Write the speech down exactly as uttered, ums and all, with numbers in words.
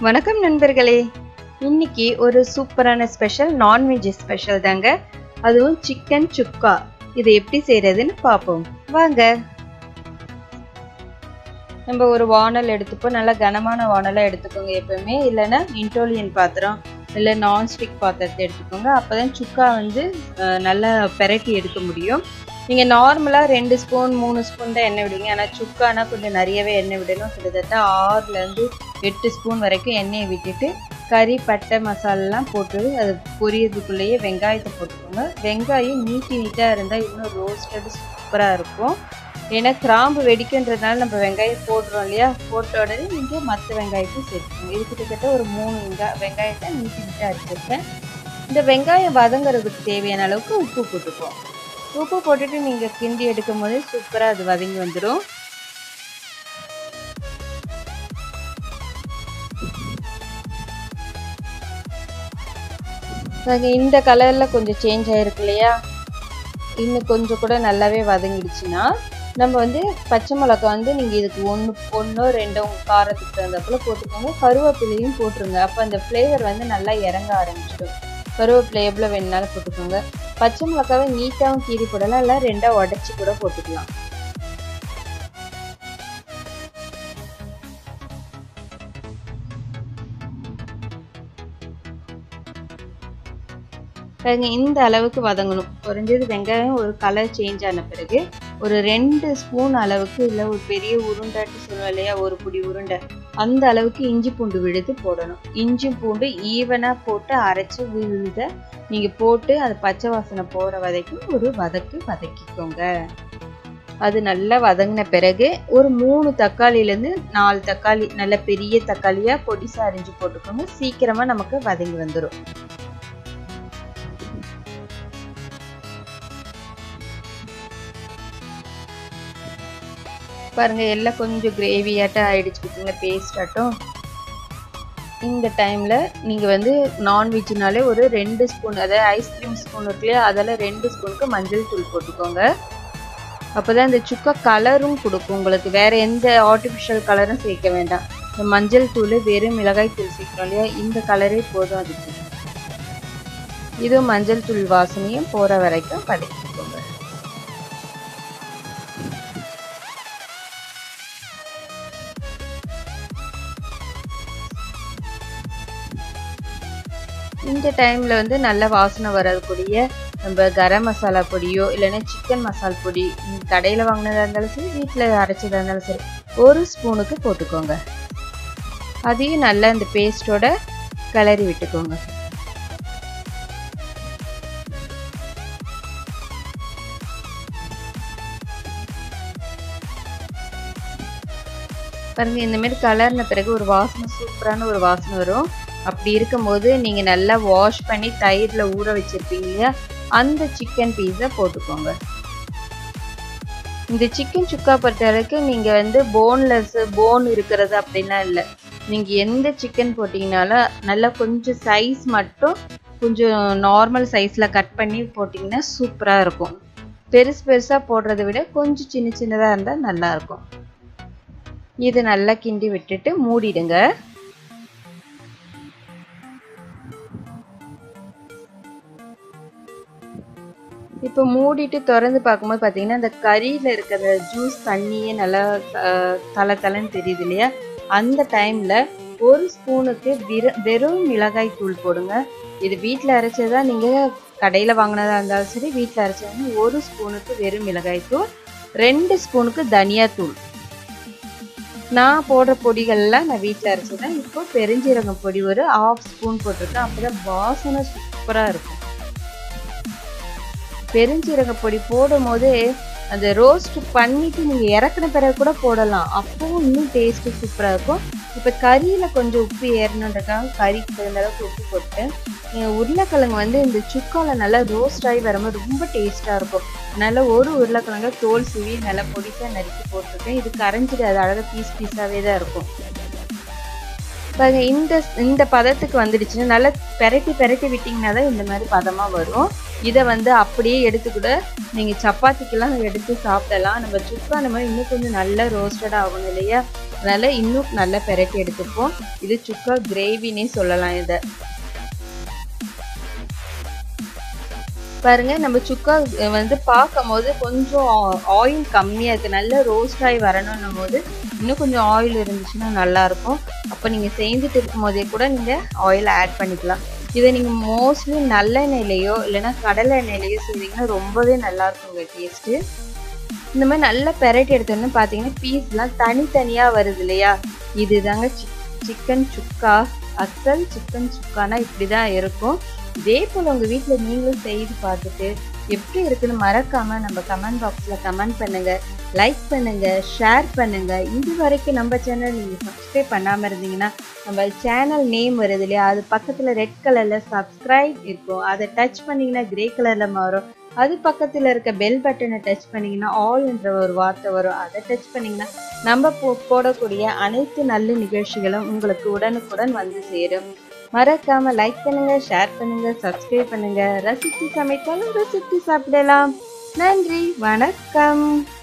வணக்கம் நண்பர்களே. இன்னைக்கு ஒரு சூப்பரான ஸ்பெஷல் நான்வெஜ் ஸ்பெஷல் தாங்க. அதுவும் சிக்கன் சுக்கா. இதை எப்படி செய்யறதுன்னு பார்ப்போம் வாங்க. நம்ம ஒரு வானல் எடுத்துப்போம். நல்லா கனமான வானலை எடுத்துக்கோங்க எப்பவுமே. இல்லைன்னா இன்டோலியன் பாத்திரம் இல்லை நான்ஸ்டிக் பாத்திரத்தை எடுத்துக்கோங்க. அப்போதான் சுக்கா வந்து நல்லா பெரட்டி எடுக்க முடியும். நீங்கள் நார்மலாக ரெண்டு ஸ்பூன் மூணு ஸ்பூன் தான் எண்ணெய் விடுவீங்க. ஆனால் சுக்கானா கொஞ்சம் நிறையவே எண்ணெய் விடணும். கிட்டத்தட்ட ஆறுலேருந்து எட்டு ஸ்பூன் வரைக்கும் எண்ணெயை விட்டுட்டு கறி பட்டை மசாலெலாம் போட்டு அது பொரியறதுக்குள்ளேயே வெங்காயத்தை போட்டுக்கோங்க. வெங்காயம் நீட்டி நீட்டாக இருந்தால் இன்னும் ரோஸ்டடு சூப்பராக இருக்கும். ஏன்னா கிராம்பு வெடிக்குன்றதுனால நம்ம வெங்காயம் போடுறோம் இல்லையா, போட்ட உடனே நீங்கள் மற்ற வெங்காயத்தையும் சேர்த்துக்கோங்க. இது கிட்டத்தட்ட ஒரு மூணு வெங்காய வெங்காயத்தை நீட்டி நீட்டாக அரைச்சிருக்கேன். இந்த வெங்காயம் வதங்குறதுக்கு தேவையான அளவுக்கு உப்பு போட்டுக்குவோம். உப்பு போட்டுட்டு நீங்கள் கிண்டி எடுக்கும் போது சூப்பராக அது வதங்கி வந்துடும். இந்த கலரில் கொஞ்சம் சேஞ்ச் ஆகிருக்கு இல்லையா, இன்னும் கொஞ்சம் கூட நல்லாவே வதங்கிடுச்சுன்னா நம்ம வந்து பச்சை மிளகா வந்து நீங்கள் இதுக்கு ஒன்று ஒன்றோ ரெண்டோ காரத்துக்கு தகுந்தப்பல போட்டுக்கோங்க. கருவேப்பிலையும் போட்டுருங்க. அப்போ அந்த ஃப்ளேவர் வந்து நல்லா இறங்க ஆரம்பிச்சிடும். கருவேப்பிலை எவ்வளோ வேணுனாலும் போட்டுக்கோங்க. பச்சை மிளகாவை நீட்டாகவும் கீறி போடலாம், இல்லை ரெண்டாக உடச்சி கூட போட்டுக்கலாம். இந்த அளவுக்கு வதங்கணும். குறைஞ்சது வெங்காயம் ஒரு கலர் சேஞ்ச் ஆன பிறகு ஒரு ரெண்டு ஸ்பூன் அளவுக்கு, இல்லை ஒரு பெரிய உருண்டாட்டு சொல்லுவோம் இல்லையா, ஒரு புடி உருண்டை, அந்த அளவுக்கு இஞ்சி பூண்டு விழுது போடணும். இஞ்சி பூண்டு ஈவனாக போட்டு அரைச்சி விழுத நீங்கள் போட்டு அது பச்சை வாசனை போகிற வரைக்கும் ஒரு வதக்கு வதக்கிக்கோங்க. அது நல்லா வதங்கின பிறகு ஒரு மூணு தக்காளியிலேருந்து நாலு தக்காளி நல்ல பெரிய தக்காளியாக பொடிசா அரிஞ்சு போட்டுக்கோங்க. சீக்கிரமாக நமக்கு வதங்கி வந்துடும். பாருங்க, எல்லாம் கொஞ்சம் கிரேவியாட்டம் ஆயிடுச்சுங்க, பேஸ்ட் ஆட்டம். இந்த டைமில் நீங்கள் வந்து நான்வெஜ்னாலே ஒரு ரெண்டு ஸ்பூன், அதாவது ஐஸ்கிரீம் ஸ்பூன் இருக்கு இல்லையா, அதில் ரெண்டு ஸ்பூனுக்கு மஞ்சள் தூள் போட்டுக்கோங்க. அப்போ தான் இந்த சுக்கா கலரும் கொடுக்கும் உங்களுக்கு. வேறு எந்த ஆர்டிஃபிஷியல் கலரும் சேர்க்க வேண்டாம். இந்த மஞ்சள் தூள் வெறும் மிளகாய் தூள் சேர்க்குறோம் இல்லையா, இந்த கலரே போதும் அதுக்கு. இதுவும் மஞ்சள் தூள் வாசனையும் போகிற வரைக்கும் வதக்கிக்கோங்க. இந்த டைமில் வந்து நல்ல வாசனை வரக்கூடிய நம்ம கரம் மசாலா பொடியோ இல்லைன்னா சிக்கன் மசாலா பொடி கடையில் வாங்கினதாக இருந்தாலும் சரி, வீட்டில் அரைச்சதாக இருந்தாலும் சரி, ஒரு ஸ்பூனுக்கு போட்டுக்கோங்க. அதையும் நல்லா இந்த பேஸ்டோட கிளறி விட்டுக்கோங்க. பாருங்க, இந்த மாதிரி கலர்ன பிறகு ஒரு வாசனை, சூப்பரான ஒரு வாசனை வரும். அப்படி இருக்கும்போது நீங்கள் நல்லா வாஷ் பண்ணி தயிரில் ஊற வச்சுருப்பீங்க இல்லையா, அந்த சிக்கன் பீஸை போட்டுக்கோங்க. இந்த சிக்கன் சுக்கா பொறுத்த வரைக்கும் நீங்கள் வந்து போன்லெஸ் போன் இருக்கிறது அப்படின்லாம் இல்லை. நீங்கள் எந்த சிக்கன் போட்டிங்கனாலும் நல்லா கொஞ்சம் சைஸ் மட்டும் கொஞ்சம் நார்மல் சைஸில் கட் பண்ணி போட்டிங்கன்னா சூப்பராக இருக்கும். பெருசு பெருசாக போடுறத விட கொஞ்சம் சின்ன சின்னதாக இருந்தால் நல்லாயிருக்கும். இது நல்லா கிண்டி விட்டுட்டு மூடிடுங்க. இப்போ மூடிட்டு திறந்து பார்க்கும்போது பார்த்தீங்கன்னா இந்த கறியில் இருக்கிற ஜூஸ் தண்ணியே நல்லா தலை தலைன்னு தெரியுது இல்லையா, அந்த டைமில் ஒரு ஸ்பூனுக்கு வெறும் வெறும் மிளகாய் தூள் போடுங்க. இது வீட்டில் அரைச்சதா, நீங்கள் கடையில் வாங்கினதா இருந்தாலும் சரி, வீட்டில் அரைச்சது ஒரு ஸ்பூனுக்கு வெறும் மிளகாய் தூள், ரெண்டு ஸ்பூனுக்கு தனியாத்தூள். நான் போடுற பொடிகள்லாம் நான் வீட்டில் அரைச்சதான். இப்போ பெருஞ்சீரகம் பொடி ஒரு ஆஃப் ஸ்பூன் போட்டிருக்கேன். அப்போ தான் வாசனை சூப்பராக இருக்கும். பெருஞ்சீரக பொடி போடும் போது அந்த ரோஸ்ட் பண்ணிட்டு நீங்கள் இறக்குன பிறகு கூட போடலாம், அப்பவும் இன்னும் டேஸ்ட்டு சூப்பராக இருக்கும். இப்போ கறியில் கொஞ்சம் உப்பு ஏறணுன்றக்காக கறிக்கு தகுந்த அளவுக்கு உப்பு போட்டு, உருளைக்கிழங்கு வந்து இந்த சுக்காவில் நல்லா ரோஸ்ட் ஆகி வரும்போது ரொம்ப டேஸ்ட்டாக இருக்கும். அதனால் ஒரு உருளைக்கிழங்க தோல் சீவி நல்லா பொடிசாக நறுக்கி போட்டிருக்கேன். இது கரைஞ்சிட்டு அது அழகாக பீஸ் பீஸாகவே தான் இருக்கும். பாருங்க, இந்த இந்த பதத்துக்கு வந்துடுச்சுன்னா நல்லா பெரட்டி பெரட்டி விட்டிங்கன்னா தான் இந்த மாதிரி பதமாக வரும். இதை வந்து அப்படியே எடுத்து கூட நீங்கள் சப்பாத்திக்கெல்லாம் எடுத்து சாப்பிடலாம். நம்ம சுக்கா அந்த மாதிரி இன்னும் கொஞ்சம் நல்லா ரோஸ்டடாக ஆகணும் இல்லையா, அதனால இன்னும் நல்லா பெரட்டி எடுத்துப்போம். இது சுக்கா கிரேவினே சொல்லலாம். இதை பாருங்க, நம்ம சுக்கா வந்து பார்க்கும் போது கொஞ்சம் ஆயில் கம்மியாக இருக்குது. நல்லா ரோஸ்ட் ஆகி வரணும்னும் போது இன்னும் கொஞ்சம் ஆயில் இருந்துச்சுன்னா நல்லாயிருக்கும். அப்போ நீங்கள் செஞ்சுட்டு இருக்கும் போதே கூட நீங்கள் ஆயில் ஆட் பண்ணிக்கலாம். இதை நீங்கள் மோஸ்ட்லி நல்லெண்ணெயிலையோ இல்லைன்னா கடலை எண்ணெயிலையோ செய்வீங்கன்னா ரொம்பவே நல்லாயிருக்குங்க டேஸ்ட்டு. இந்த மாதிரி நல்லா பெரட்டி எடுத்தோன்னு பார்த்தீங்கன்னா பீஸ்லாம் தனித்தனியாக வருது இல்லையா? இது தாங்க சிக் சிக்கன் சுக்கா. அசல் சிக்கன் சுக்கானா இப்படி தான் இருக்கும். இதே போல் உங்கள் வீட்டில் நீங்களும் செய்து பார்த்துட்டு எப்படி இருக்குன்னு மறக்காமல் நம்ம கமெண்ட் பாக்ஸில் கமெண்ட் பண்ணுங்கள், லைக் பண்ணுங்கள், ஷேர் பண்ணுங்கள். இது வரைக்கும் நம்ம சேனல் நீங்கள் சப்ஸ்கிரைப் பண்ணாமல் இருந்தீங்கன்னா நம்ம சேனல் நேம் வருது இல்லையா, அது பக்கத்தில் ரெட் கலரில் சப்ஸ்கிரைப் இருக்கும். அதை டச் பண்ணிங்கன்னா கிரே கலரில் மாறும். அது பக்கத்தில் இருக்க பெல் பட்டனை டச் பண்ணிங்கன்னா ஆல் என்ற ஒரு வார்த்தை வரும். அதை டச் பண்ணிங்கன்னா நம்ம போ போடக்கூடிய அனைத்து நல்ல நிகழ்ச்சிகளும் உங்களுக்கு உடனுக்குடன் வந்து சேரும். மறக்காம லைக் பண்ணுங்க, ஷேர் பண்ணுங்க, சப்ஸ்கிரைப் பண்ணுங்க. ரசித்து சமைத்தாலும் ரசித்து சாப்பிடலாம். நன்றி, வணக்கம்.